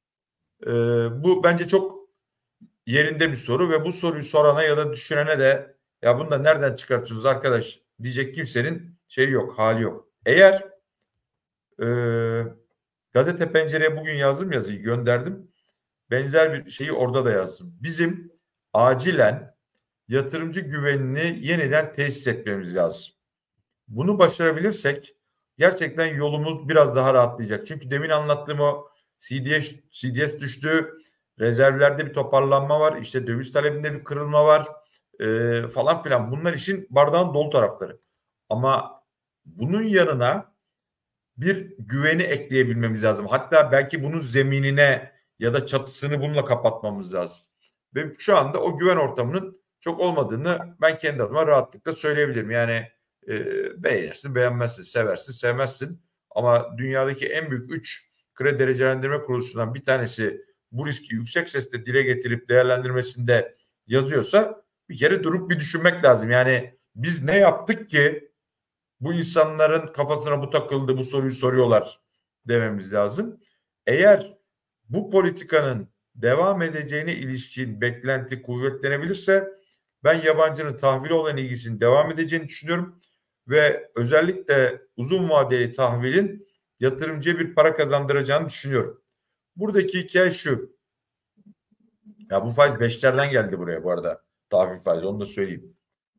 Bu bence çok yerinde bir soru ve bu soruyu sorana ya da düşünene de ya bunu da nereden çıkartıyorsunuz arkadaş diyecek kimsenin şeyi yok, hali yok. Eğer e, Gazete Pencere'ye bugün yazdım, yazıyı gönderdim. Benzer bir şeyi orada da yazdım. Bizim acilen yatırımcı güvenini yeniden tesis etmemiz lazım. Bunu başarabilirsek gerçekten yolumuz biraz daha rahatlayacak. Çünkü demin anlattığım o CDS düştü, rezervlerde bir toparlanma var, işte döviz talebinde bir kırılma var falan filan. Bunlar işin bardağın dolu tarafları. Ama bunun yanına bir güveni ekleyebilmemiz lazım. Hatta belki bunun zeminine ya da çatısını bununla kapatmamız lazım. Ve şu anda o güven ortamının çok olmadığını ben kendi adıma rahatlıkla söyleyebilirim. Yani beğenirsin, beğenmezsin, seversin, sevmezsin. Ama dünyadaki en büyük 3 kredi derecelendirme kuruluşundan bir tanesi bu riski yüksek sesle dile getirip değerlendirmesinde yazıyorsa bir kere durup bir düşünmek lazım. Yani biz ne yaptık ki bu insanların kafasına bu takıldı, bu soruyu soruyorlar dememiz lazım. Eğer bu politikanın devam edeceğine ilişkin beklenti kuvvetlenebilirse ben yabancının tahvili olan ilgisinin devam edeceğini düşünüyorum ve özellikle uzun vadeli tahvilin yatırımcıya bir para kazandıracağını düşünüyorum. Buradaki hikaye şu. Ya bu faiz 5'lerden geldi buraya bu arada. Tahvil faizi, onu da söyleyeyim.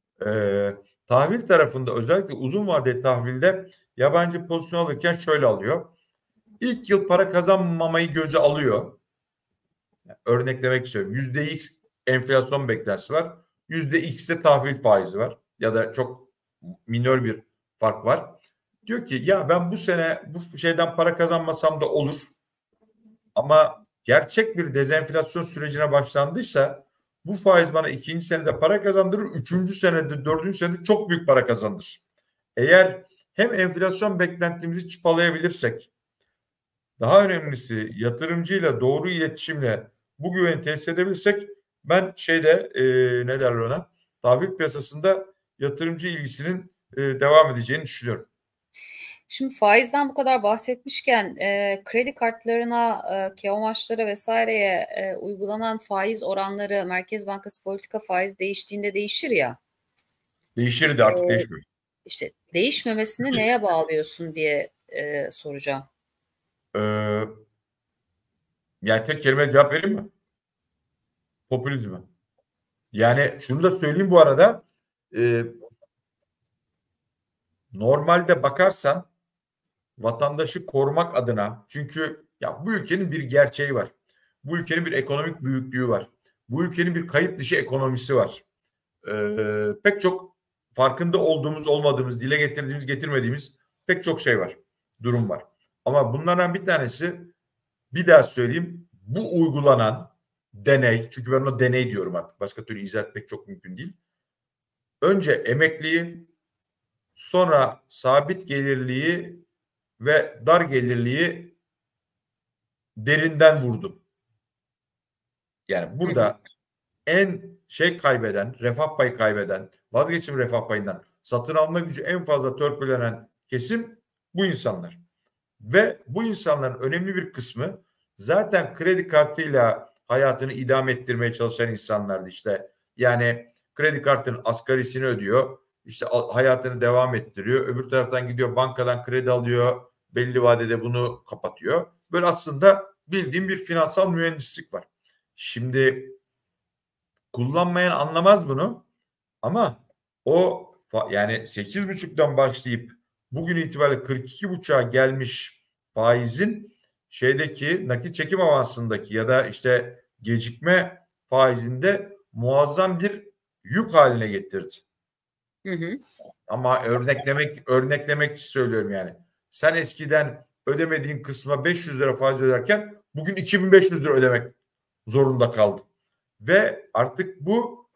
Tahvil tarafında özellikle uzun vadeli tahvilde yabancı pozisyon alırken şöyle alıyor. İlk yıl para kazanmamayı göze alıyor. Yani örneklemek istiyorum. %X enflasyon beklentisi var. %X'te tahvil faizi var. Ya da çok minör bir fark var. Diyor ki ya ben bu sene bu şeyden para kazanmasam da olur. Ama gerçek bir dezenflasyon sürecine başlandıysa bu faiz bana ikinci senede para kazandırır, üçüncü senede, dördüncü senede çok büyük para kazandırır. Eğer hem enflasyon beklentimizi çıpalayabilirsek, daha önemlisi yatırımcıyla doğru iletişimle bu güveni tesis edebilirsek ben ne derler ona, tahvil piyasasında yatırımcı ilgisinin devam edeceğini düşünüyorum. Şimdi faizden bu kadar bahsetmişken kredi kartlarına, KEOMAŞ'lara vesaireye uygulanan faiz oranları Merkez Bankası politika faiz değiştiğinde değişir ya. Değişirdi, artık değişmiyor. İşte değişmemesini neye bağlıyorsun diye soracağım. Yani tek kelime cevap vereyim mi? Popülizmi. Yani şunu da söyleyeyim bu arada. Normalde bakarsan vatandaşı korumak adına, çünkü ya bu ülkenin bir gerçeği var. Bu ülkenin bir ekonomik büyüklüğü var. Bu ülkenin bir kayıt dışı ekonomisi var. Pek çok farkında olduğumuz, olmadığımız, dile getirdiğimiz, getirmediğimiz pek çok şey var. Durum var. Ama bunlardan bir tanesi, bir daha söyleyeyim, bu uygulanan deney, çünkü ben ona deney diyorum artık. Başka türlü izah etmek çok mümkün değil. Önce emekliyi, sonra sabit gelirliyi ve dar gelirliyi derinden vurdu. Yani burada en kaybeden, refah payı kaybeden, vazgeçim refah payından satın alma gücü en fazla törpülenen kesim bu insanlar. Ve bu insanların önemli bir kısmı zaten kredi kartıyla hayatını idame ettirmeye çalışan insanlardı işte. Yani kredi kartının asgarisini ödüyor. İşte hayatını devam ettiriyor. Öbür taraftan gidiyor bankadan kredi alıyor. Belli vadede bunu kapatıyor. Böyle aslında bildiğim bir finansal mühendislik var. Şimdi kullanmayan anlamaz bunu ama o yani 8,5'tan başlayıp bugün itibariyle 42,5'a gelmiş faizin şeydeki nakit çekim avansındaki ya da işte gecikme faizinde muazzam bir yük haline getirdi. Hı hı. Ama örneklemek için söylüyorum yani. Sen eskiden ödemediğin kısma 500 lira faiz öderken bugün 2.500 lira ödemek zorunda kaldın. Ve artık bu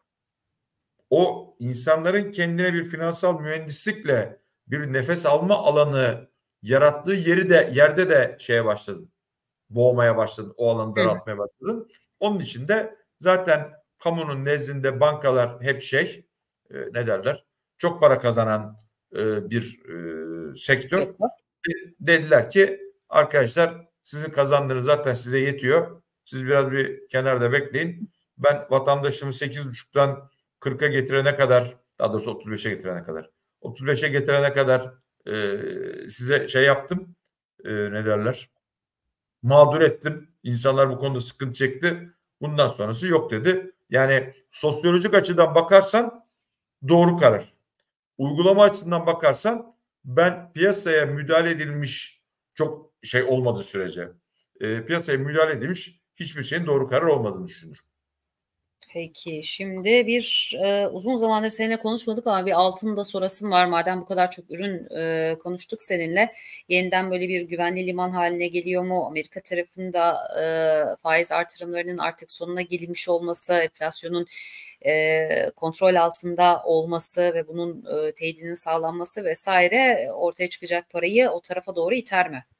o insanların kendine bir finansal mühendislikle bir nefes alma alanı yarattığı yerde de şeye başladın. Boğmaya başladın. O alanı Hı hı. daraltmaya başladın. Onun için de zaten kamunun nezdinde bankalar hep ne derler? Çok para kazanan bir sektör. Yok mu? Dediler ki arkadaşlar sizin kazandığınız zaten size yetiyor. Siz biraz bir kenarda bekleyin. Ben vatandaşımı 8,5'tan 40'a getirene kadar, daha doğrusu 35'e getirene kadar, 35'e getirene kadar size şey yaptım. Ne derler? Mağdur ettim. İnsanlar bu konuda sıkıntı çekti. Bundan sonrası yok dedi. Yani sosyolojik açıdan bakarsan doğru karar. Uygulama açısından bakarsan ben piyasaya müdahale edilmiş çok şey olmadığı sürece piyasaya müdahale edilmiş hiçbir şeyin doğru karar olmadığını düşünüyorum. Peki, şimdi uzun zamandır seninle konuşmadık ama bir altında sorasım var. Madem bu kadar çok ürün konuştuk seninle, yeniden böyle bir güvenli liman haline geliyor mu? Amerika tarafında faiz artırımlarının artık sonuna gelinmiş olması, enflasyonun kontrol altında olması ve bunun teyidinin sağlanması vesaire ortaya çıkacak parayı o tarafa doğru iter mi?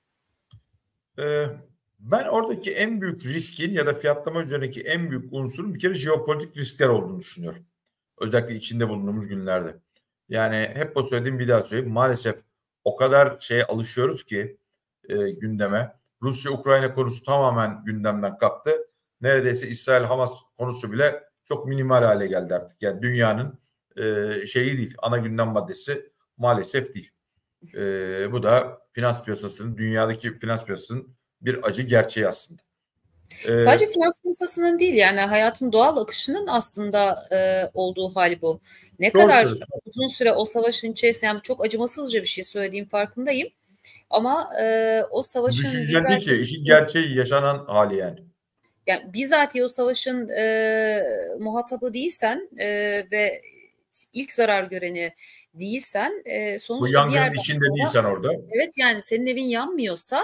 Ben oradaki en büyük riskin ya da fiyatlama üzerindeki en büyük unsurun bir kere jeopolitik riskler olduğunu düşünüyorum. Özellikle içinde bulunduğumuz günlerde. Yani hep o söylediğim bir daha söyleyeyim. Maalesef o kadar şeye alışıyoruz ki gündeme. Rusya-Ukrayna konusu tamamen gündemden kalktı. Neredeyse İsrail-Hamas konusu bile çok minimal hale geldi artık. Yani dünyanın şeyi değil, ana gündem maddesi maalesef değil. Bu da finans piyasasının, dünyadaki finans piyasasının bir acı gerçeği aslında. Sadece finans piyasasının değil, yani hayatın doğal akışının aslında olduğu hali bu. Ne Doğru kadar söylüyorsun. uzun süre o savaşın içerisinde, yani çok acımasızca bir şey söylediğim farkındayım. Ama o savaşın Düşüncen değil ki, işin gerçeği yaşanan hali yani. Yani bizatihi o savaşın muhatabı değilsen ve ilk zarar göreni değilsen Bu sonuçta bir yangının yerden içinde sonra, değilsen orada. evet, yani senin evin yanmıyorsa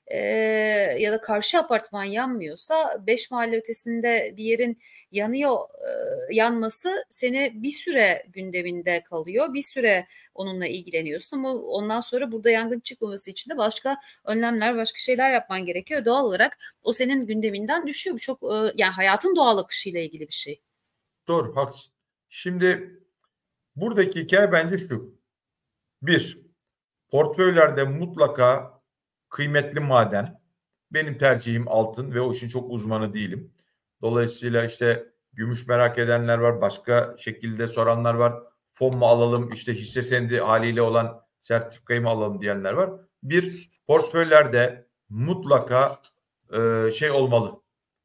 ya da karşı apartman yanmıyorsa 5 mahalle ötesinde bir yerin yanması seni bir süre gündeminde kalıyor. Bir süre onunla ilgileniyorsun ama ondan sonra burada yangın çıkmaması için de başka önlemler, başka şeyler yapman gerekiyor. Doğal olarak o senin gündeminden düşüyor. Bu çok yani hayatın doğal akışıyla ilgili bir şey. Doğru, haklısın. Şimdi buradaki hikaye bence şu. Bir, portföylerde mutlaka kıymetli maden. Benim tercihim altın ve o işin çok uzmanı değilim. Dolayısıyla işte gümüş merak edenler var, başka şekilde soranlar var. Fon mu alalım, işte hisse senedi haliyle olan sertifikayı mı alalım diyenler var. Bir, portföylerde mutlaka şey olmalı,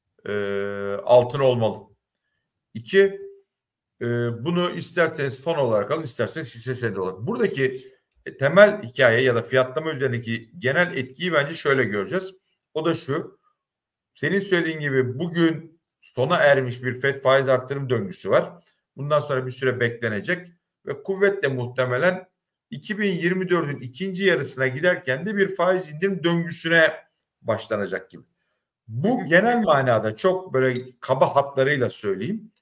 altın olmalı. İki, bunu isterseniz fon olarak alın, isterseniz hisse senedi olarak. Buradaki temel hikaye ya da fiyatlama üzerindeki genel etkiyi bence şöyle göreceğiz. O da şu. Senin söylediğin gibi bugün sona ermiş bir FED faiz artırım döngüsü var. Bundan sonra bir süre beklenecek ve kuvvetle muhtemelen 2024'ün ikinci yarısına giderken de bir faiz indirim döngüsüne başlanacak gibi. Bu genel manada çok böyle kaba hatlarıyla söyleyeyim.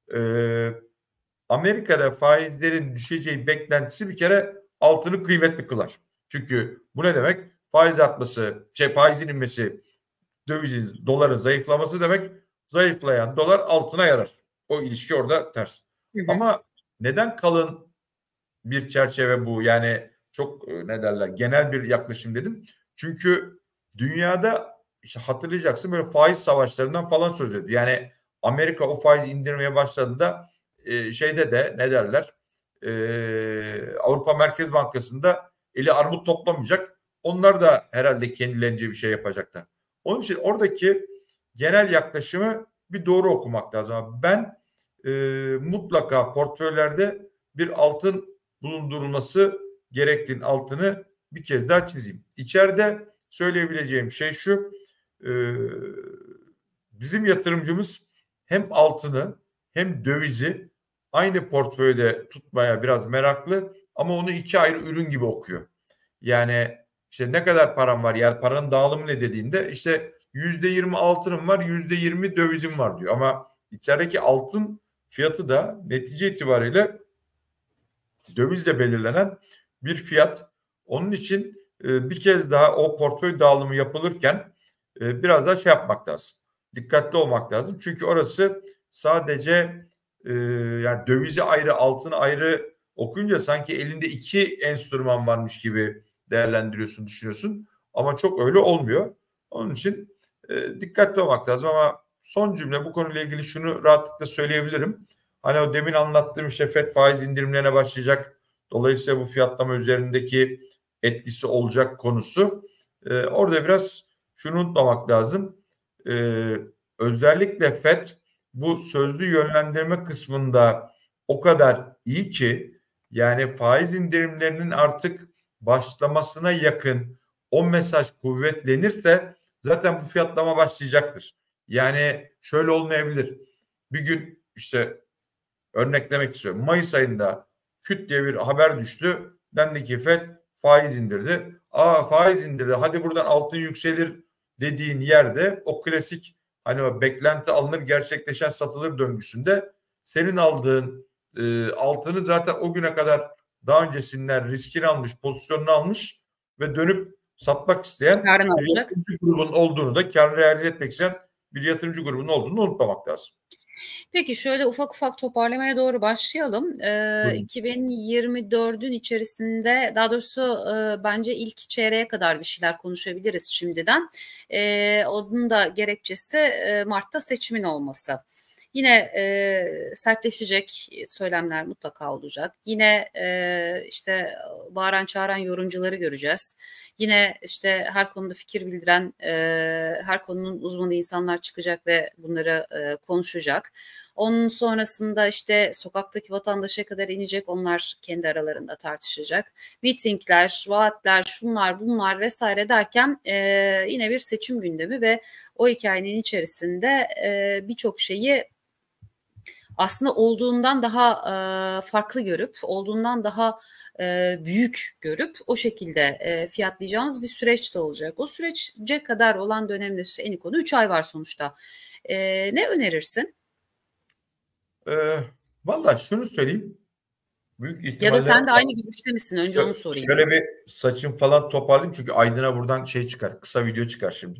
Amerika'da faizlerin düşeceği beklentisi bir kere altını kıymetli kılar. Çünkü bu ne demek? Faiz artması, faizin inmesi, dövizin, doların zayıflaması demek. Zayıflayan dolar altına yarar. O ilişki orada ters. Ama neden kalın bir çerçeve bu? Yani çok ne derler, genel bir yaklaşım dedim. Çünkü dünyada işte hatırlayacaksın böyle faiz savaşlarından falan söz ediyor. Yani Amerika o faizi indirmeye başladığında şeyde de ne derler, Avrupa Merkez Bankası'nda eli armut toplamayacak. Onlar da herhalde kendilerince bir şey yapacaklar. Onun için oradaki genel yaklaşımı bir doğru okumak lazım. Ben mutlaka portföylerde bir altın bulundurulması gerektiğini altını bir kez daha çizeyim. İçeride söyleyebileceğim şey şu: bizim yatırımcımız hem altını hem dövizi aynı portföyde tutmaya biraz meraklı ama onu iki ayrı ürün gibi okuyor. Yani işte ne kadar param var, yani paranın dağılımı ne dediğinde işte %20 altınım var, %20 dövizim var diyor. Ama içerideki altın fiyatı da netice itibariyle dövizle belirlenen bir fiyat. Onun için bir kez daha o portföy dağılımı yapılırken biraz daha şey yapmak lazım. Dikkatli olmak lazım. Çünkü orası sadece yani dövizi ayrı, altını ayrı okuyunca sanki elinde iki enstrüman varmış gibi değerlendiriyorsun, düşünüyorsun. Ama çok öyle olmuyor. Onun için dikkatli olmak lazım. Ama son cümle bu konuyla ilgili şunu rahatlıkla söyleyebilirim. Hani o demin anlattığım işte FED faiz indirimlerine başlayacak. Dolayısıyla bu fiyatlama üzerindeki etkisi olacak konusu. Orada biraz şunu unutmamak lazım. Özellikle FED bu sözlü yönlendirme kısmında o kadar iyi ki, yani faiz indirimlerinin artık başlamasına yakın o mesaj kuvvetlenirse zaten bu fiyatlama başlayacaktır. Yani şöyle olmayabilir. Bir gün işte örneklemek istiyorum. Mayıs ayında küt diye bir haber düştü. Dendi ki FED faiz indirdi. Faiz indirdi. Hadi buradan altın yükselir dediğin yerde o klasik hani o beklenti alınır gerçekleşen satılır döngüsünde senin aldığın altını zaten o güne kadar daha öncesinden riskini almış, pozisyonunu almış ve dönüp satmak isteyen bir yatırımcı grubun olduğunu da kar realize etmek isteyen bir yatırımcı grubunun olduğunu unutmamak lazım. Peki şöyle ufak ufak toparlamaya doğru başlayalım. 2024'ün içerisinde, daha doğrusu bence ilk çeyreğe kadar bir şeyler konuşabiliriz şimdiden. Onun da gerekçesi Mart'ta seçimin olması. Yine sertleşecek söylemler mutlaka olacak. Yine işte bağıran çağıran yorumcuları göreceğiz. Yine işte her konuda fikir bildiren, her konunun uzmanı insanlar çıkacak ve bunları konuşacak. Onun sonrasında işte sokaktaki vatandaşa kadar inecek, onlar kendi aralarında tartışacak. Mitingler, vaatler, şunlar bunlar vesaire derken yine bir seçim gündemi ve o hikayenin içerisinde birçok şeyi aslında olduğundan daha farklı görüp, olduğundan daha büyük görüp o şekilde fiyatlayacağımız bir süreç de olacak. O sürece kadar olan dönemde en konu 3 ay var sonuçta. Ne önerirsin? Vallahi şunu söyleyeyim. Büyük Ya da ihtimalle sen de aynı görüşte misin? Önce onu sorayım. şöyle bir saçım falan toparlayayım çünkü Aydın'a buradan şey çıkar. Kısa video çıkar şimdi.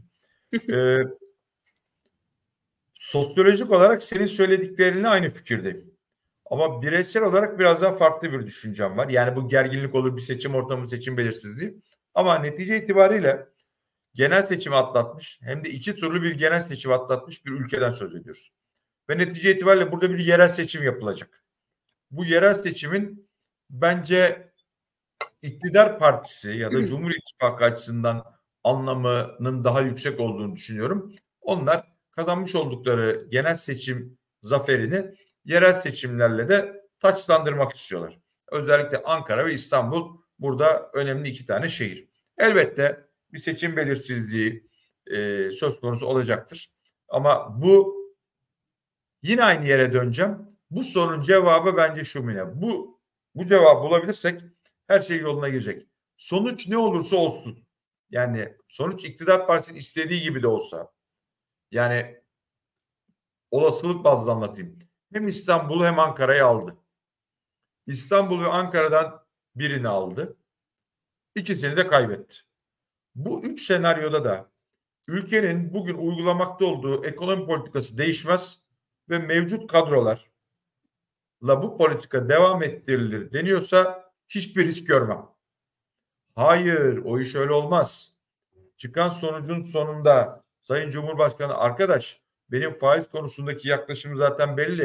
Sosyolojik olarak senin söylediklerinle aynı fikirdeyim. Ama bireysel olarak biraz daha farklı bir düşüncem var. Yani bu gerginlik olur, bir seçim ortamı, seçim belirsizliği. Ama netice itibariyle genel seçimi atlatmış, hem de 2 turlu bir genel seçim atlatmış bir ülkeden söz ediyoruz. Ve netice itibariyle burada bir yerel seçim yapılacak. Bu yerel seçimin bence iktidar partisi ya da Cumhur İttifakı açısından anlamının daha yüksek olduğunu düşünüyorum. Onlar kazanmış oldukları genel seçim zaferini yerel seçimlerle de taçlandırmak istiyorlar. Özellikle Ankara ve İstanbul burada önemli 2 tane şehir. Elbette bir seçim belirsizliği söz konusu olacaktır. Ama bu, yine aynı yere döneceğim. Bu sorunun cevabı bence şu Mine. Bu cevabı bulabilirsek her şey yoluna girecek. Sonuç ne olursa olsun. Yani sonuç iktidar partisinin istediği gibi de olsa. Yani olasılık bazlı anlatayım. Hem İstanbul'u hem Ankara'yı aldı. İstanbul ve Ankara'dan birini aldı. İkisini de kaybetti. Bu 3 senaryoda da ülkenin bugün uygulamakta olduğu ekonomi politikası değişmez ve mevcut kadrolarla bu politika devam ettirilir deniyorsa hiçbir risk görmem. Hayır, o iş öyle olmaz. Çıkan sonucun sonunda Sayın Cumhurbaşkanı, arkadaş benim faiz konusundaki yaklaşımım zaten belli.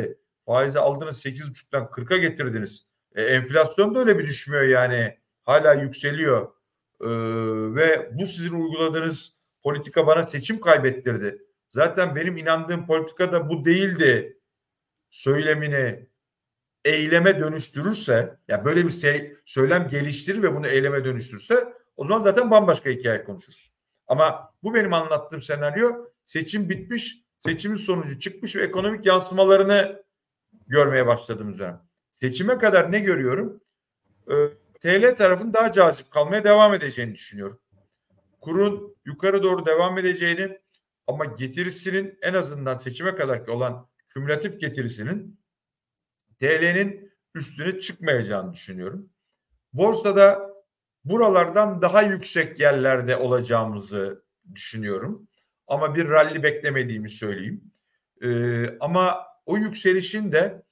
faizi aldınız 8,5'tan 40'a getirdiniz. Enflasyon da öyle bir düşmüyor yani. Hala yükseliyor. Ve bu sizin uyguladığınız politika bana seçim kaybettirdi. Zaten benim inandığım politika da bu değildi söylemini eyleme dönüştürürse, yani böyle bir söylem geliştirir ve bunu eyleme dönüştürürse, o zaman zaten bambaşka hikaye konuşuruz. Ama bu benim anlattığım senaryo, seçim bitmiş, seçimin sonucu çıkmış ve ekonomik yansımalarını görmeye başladığımız dönem. Seçime kadar ne görüyorum? TL tarafın daha cazip kalmaya devam edeceğini düşünüyorum. Kurun yukarı doğru devam edeceğini, ama getirisinin en azından seçime kadarki olan kümülatif getirisinin TL'nin üstüne çıkmayacağını düşünüyorum. Borsada buralardan daha yüksek yerlerde olacağımızı düşünüyorum. Ama bir rally beklemediğimi söyleyeyim. Ama o yükselişin de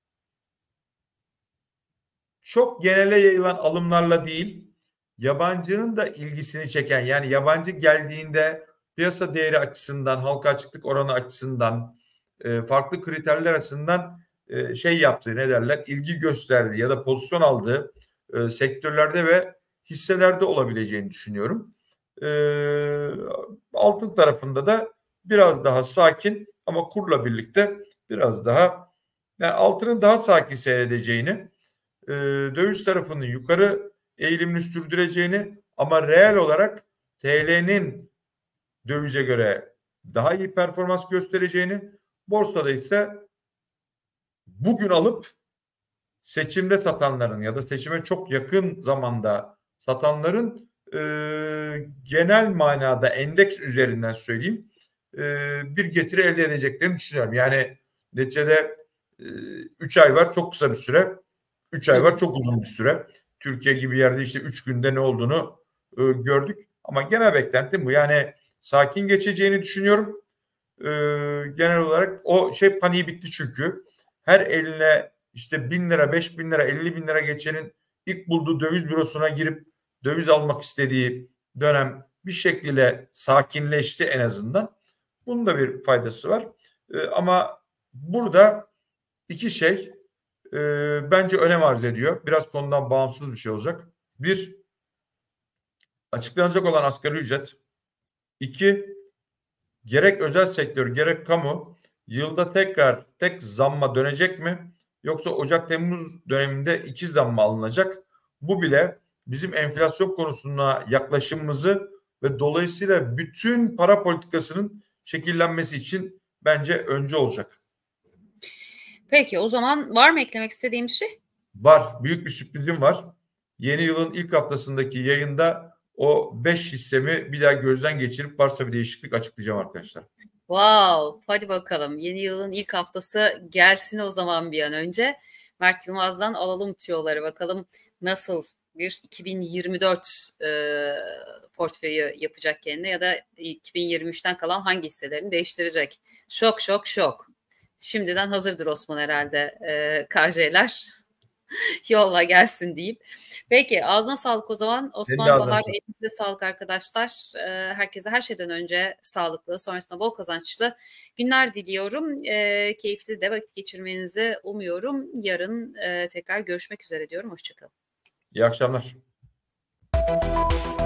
çok genele yayılan alımlarla değil, yabancının da ilgisini çeken, yani yabancı geldiğinde piyasa değeri açısından, halka açıklık oranı açısından, farklı kriterler açısından şey yaptığı, ne derler, ilgi gösterdiği ya da pozisyon aldığı sektörlerde ve hisselerde olabileceğini düşünüyorum. Altın tarafında da biraz daha sakin, ama kurla birlikte biraz daha, yani altının daha sakin seyredeceğini, döviz tarafının yukarı eğilimini sürdüreceğini, ama reel olarak TL'nin dövize göre daha iyi performans göstereceğini, borsada ise bugün alıp seçimde satanların ya da seçime çok yakın zamanda satanların genel manada endeks üzerinden söyleyeyim bir getiri elde edeceklerini düşünüyorum. Yani neticede 3 ay var, çok kısa bir süre. 3 ay var, çok uzun bir süre. Türkiye gibi yerde işte 3 günde ne olduğunu gördük. Ama genel beklentim bu. Yani sakin geçeceğini düşünüyorum. Genel olarak o şey paniği bitti çünkü. Her eline işte 1.000 lira, 5.000 lira, 50.000 lira geçenin ilk bulduğu döviz bürosuna girip döviz almak istediği dönem bir şekilde sakinleşti en azından. Bunun da bir faydası var. Ama burada iki şey bence önem arz ediyor. Biraz konudan bağımsız bir şey olacak. Bir, açıklanacak olan asgari ücret. İki, gerek özel sektör gerek kamu yılda tek zamma dönecek mi? Yoksa Ocak-Temmuz döneminde 2 zamma alınacak? Bu bile bizim enflasyon konusuna yaklaşımımızı ve dolayısıyla bütün para politikasının şekillenmesi için bence öncü olacak. Peki, o zaman var mı eklemek istediğim bir şey? Var. Büyük bir sürprizim var. Yeni yılın ilk haftasındaki yayında o 5 hissemi bir daha gözden geçirip varsa bir değişiklik açıklayacağım arkadaşlar. Wow, hadi bakalım. Yeni yılın ilk haftası gelsin o zaman bir an önce. Mert Yılmaz'dan alalım tüyoları, bakalım nasıl bir 2024 portföyü yapacak kendine, ya da 2023'ten kalan hangi hisselerini değiştirecek. Şok şok şok. Şimdiden hazırdır Osman herhalde KJ'ler. Yolla gelsin deyip. Peki, ağzına sağlık o zaman. Osman, Bahar, elinize sağlık arkadaşlar. Herkese her şeyden önce sağlıklı, sonrasında bol kazançlı günler diliyorum. Keyifli de vakit geçirmenizi umuyorum. Yarın tekrar görüşmek üzere diyorum. Hoşçakalın. İyi akşamlar.